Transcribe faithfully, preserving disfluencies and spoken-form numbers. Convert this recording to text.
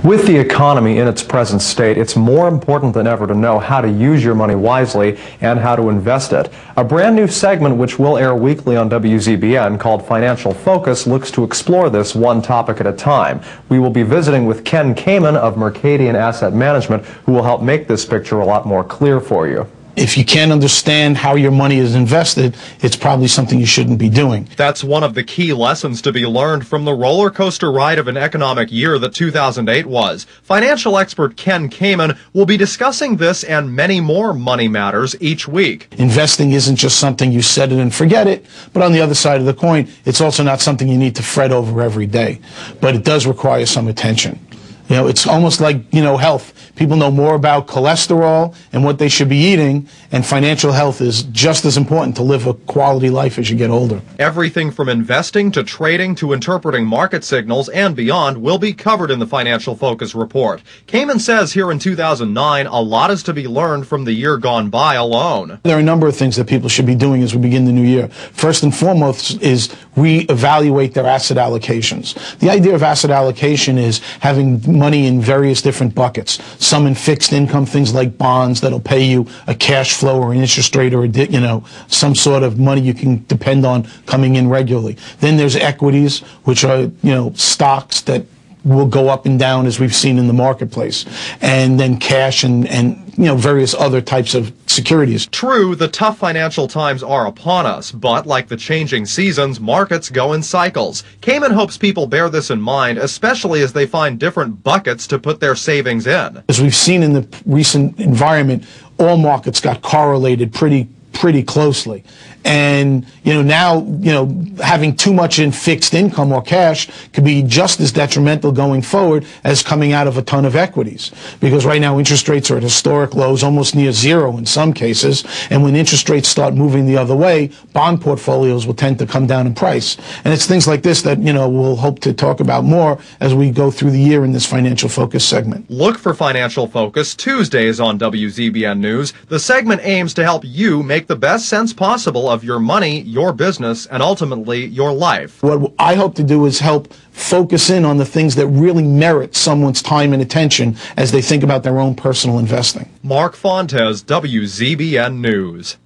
With the economy in its present state, it's more important than ever to know how to use your money wisely and how to invest it. A brand new segment which will air weekly on W Z B N called Financial Focus looks to explore this one topic at a time. We will be visiting with Ken Kamen of Mercadien Asset Management, who will help make this picture a lot more clear for you. If you can't understand how your money is invested, it's probably something you shouldn't be doing. That's one of the key lessons to be learned from the roller coaster ride of an economic year that two thousand eight was. Financial expert Ken Kamen will be discussing this and many more money matters each week. Investing isn't just something you set it and forget it, but on the other side of the coin, it's also not something you need to fret over every day. But it does require some attention. You know, it's almost like, you know, health. People know more about cholesterol and what they should be eating, and financial health is just as important to live a quality life as you get older. Everything from investing to trading to interpreting market signals and beyond will be covered in the Financial Focus report. Kamen says here in two thousand nine, a lot is to be learned from the year gone by alone. There are a number of things that people should be doing as we begin the new year. First and foremost is reevaluate their asset allocations. The idea of asset allocation is having money in various different buckets. Some in fixed income, things like bonds that'll pay you a cash flow or an interest rate or, a, you know, some sort of money you can depend on coming in regularly. Then there's equities, which are, you know, stocks that will go up and down as we've seen in the marketplace. And then cash and, and you know, various other types of securities. True, the tough financial times are upon us, but like the changing seasons, markets go in cycles. Kamen hopes people bear this in mind, especially as they find different buckets to put their savings in. As we've seen in the recent environment, all markets got correlated pretty pretty closely. And, you know, now, you know, having too much in fixed income or cash could be just as detrimental going forward as coming out of a ton of equities. Because right now interest rates are at historic lows, almost near zero in some cases. And when interest rates start moving the other way, bond portfolios will tend to come down in price. And it's things like this that, you know, we'll hope to talk about more as we go through the year in this Financial Focus segment. Look for Financial Focus Tuesdays on W Z B N News. The segment aims to help you make the best sense possible of your money, your business, and ultimately your life. What I hope to do is help focus in on the things that really merit someone's time and attention as they think about their own personal investing. Mark Fontes, W Z B N News.